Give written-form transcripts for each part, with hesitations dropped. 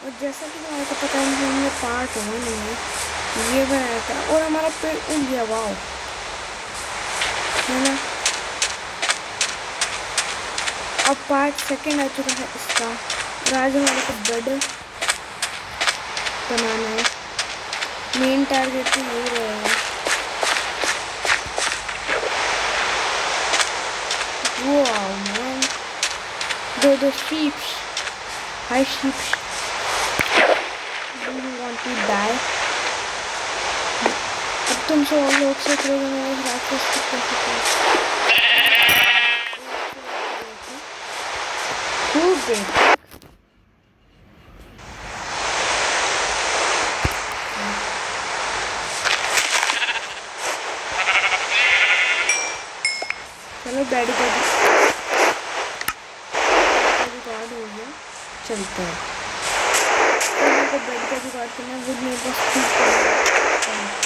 और जैसा कि हमारे को पता है कि हमने पार्ट 1 में ये बनाया था और हमारा पेड़ उग गया, वाओ, है ना। अब पार्ट 2 आ चुका है इसका और आज हमारे को बेड बनाना है। मेन टारगेट तो यही रहेगा। वाओ मैन, दो sheeps, hi sheeps, do you want to die. अब तुम सब लोग सोच रहे हो मैं रात को स्किप कर सकता हूँ। खूब देर चलो डैडी का जुगाड़ हो गया, चलते हैं। तो मेरे को बेड का जुगाड़ करना है, वो मेरे पास ठीक है।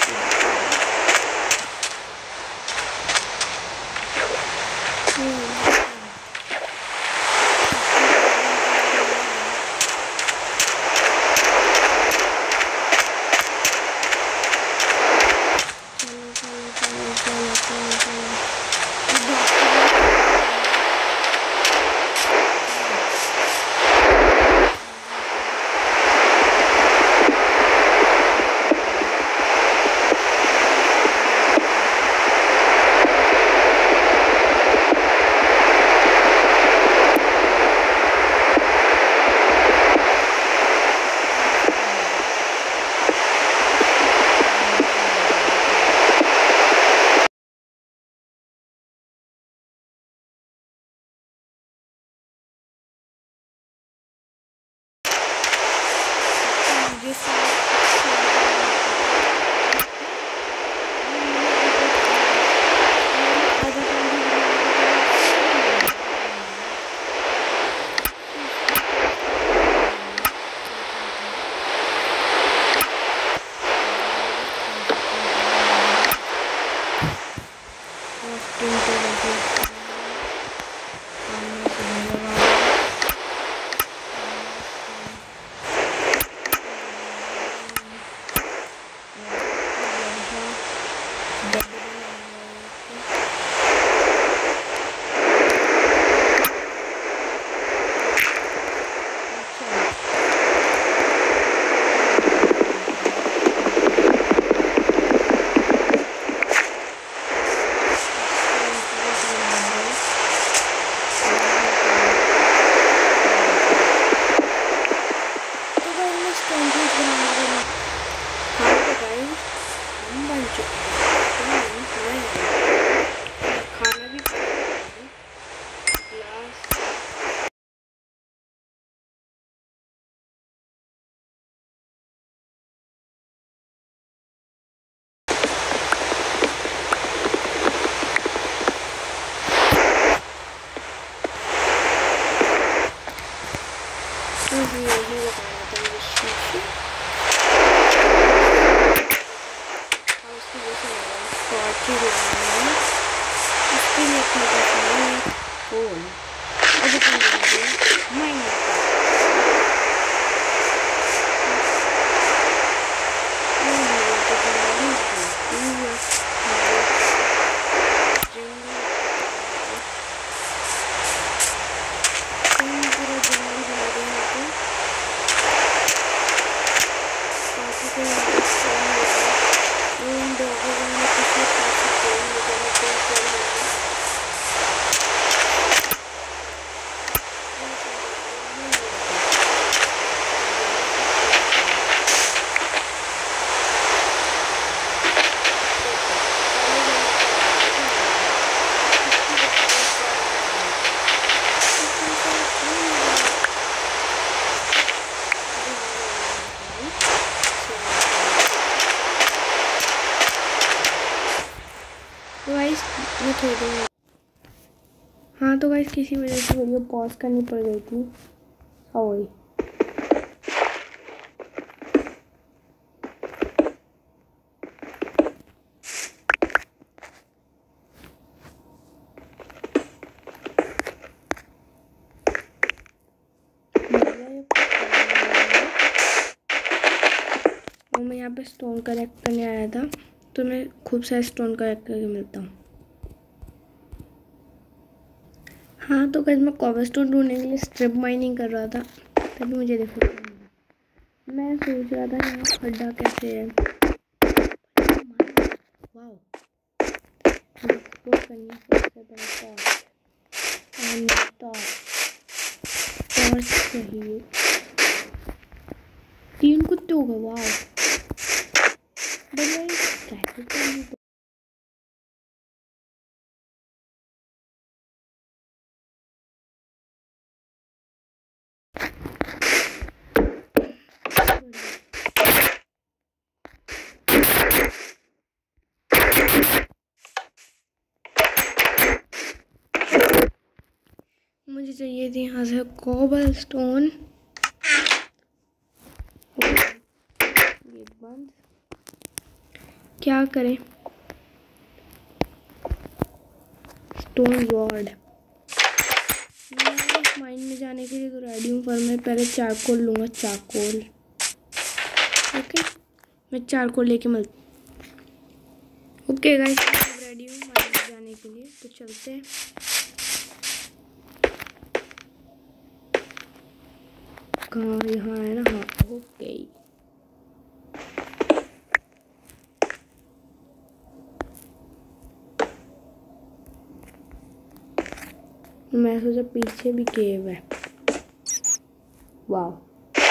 हाँ तो गाइस किसी वजह से वीडियो पॉज करनी पड़ गई थी, सॉरी। पे स्टोन कलेक्ट करने आया था, तो मैं खूब सारे स्टोन कलेक्ट करके मिलता हूँ। हाँ तो गाइस मैं कॉबलस्टोन ढूंढने के लिए स्ट्रिप माइनिंग कर रहा था, तभी मुझे देखो मैं सोच रहा था यहाँ खड्डा कैसे है। वाओ, एक्सप्लोर करने से सबसे बड़ा टॉर्च चाहिए। 3 कुत्ते हो गए। वाओ, मुझे चाहिए थी यहाँ से कोबलस्टोन। ये बंद, क्या करें। स्टोन रॉड, मैं इस माइन में जाने के लिए तो रेडी हूँ, पर मैं पहले चारकोल लूँगा। चारकोल, ओके मैं चारकोल लेके मिलता। ओके गाइस, रेडी हूँ माइन में जाने के लिए, तो चलते हैं। कहाँ, यहाँ है ना। हाँ ओके, मैं सोचा पीछे भी केव है। वाह,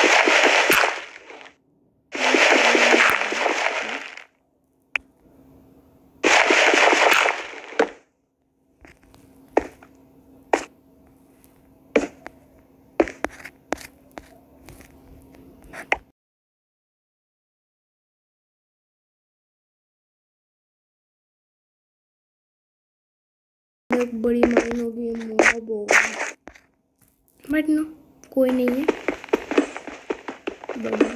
एक बड़ी माइन होगी, मॉब होगा, बट नो कोई नहीं है। बढ़िया,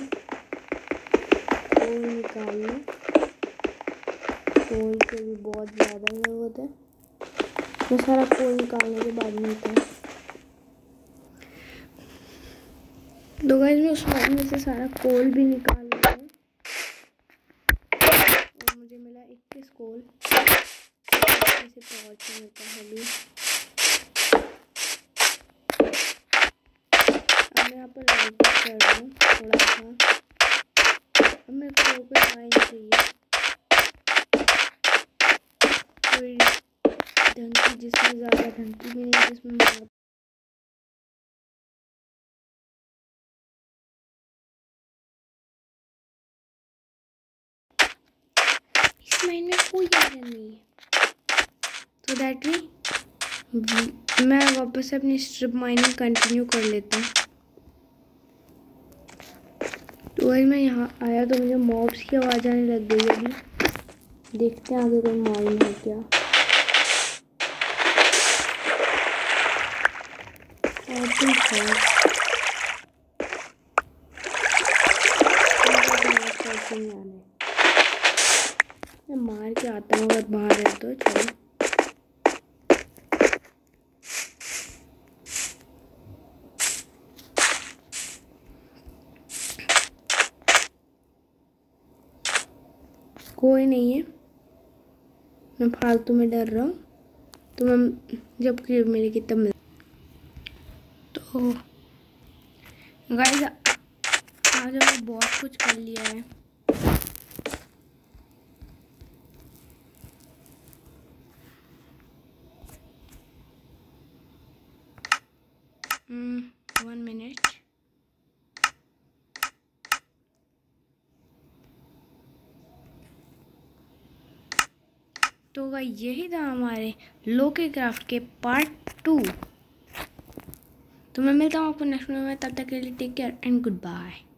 कोल निकालना, कोल के भी बहुत ज़्यादा ज़रूरत है। मैं सारा कोल निकालने के बाद मिलता है। तो गाइस मैं उस माइन में से सारा कोल भी निकाल लिया है और मुझे मिला 21 कोल। से टॉर्च मिलता है अभी। अब मैं यहाँ पर लाइट कर रहा हूँ थोड़ा सा। अब मेरे को कोई माइन चाहिए, कोई ढंकी, जिसमें ज़्यादा ढंकी भी नहीं, जिसमें बहुत इस माइन में कोई आयरन नहीं है। तो दैट मीन मैं वापस से अपनी स्ट्रिप माइनिंग कंटिन्यू कर लेता हूँ। तो वही मैं यहाँ आया तो मुझे मॉब्स की आवाज़ आने लग गई। अभी देखते हैं आगे कोई माइन है क्या। और मैं मार के आता हूँ अगर बाहर है तो। चलो कोई नहीं है, मैं फालतू में डर रहा हूँ। तो मैं जब क्रीब मिलेगी तब मिल। तो गाइस आज मैंने बहुत कुछ कर लिया है। One minute. तो गाइस यही था हमारे लोकी क्राफ्ट के पार्ट 2। तो मैं मिलता हूँ आपको नेक्स्ट वीडियो में, तब तक के लिए take care and good bye.